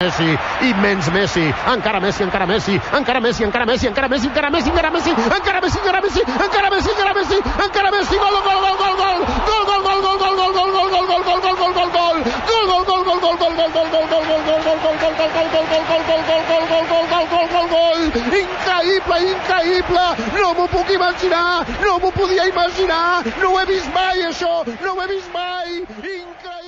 Messi, immens Messi, encara Messi, encara Messi, encara Messi, encara Messi, encara Messi, encara Messi, encara Messi, encara Messi, encara Messi, encara Messi, encara Messi, encara Messi, gol, gol, gol, gol, gol, gol, gol, gol, gol, gol, gol, gol, gol, gol, gol, gol, gol, gol, gol, increïble, increïble, no m'ho puc imaginar, no m'ho podia imaginar, no ho he vist mai això, no ho he vist mai, increïble.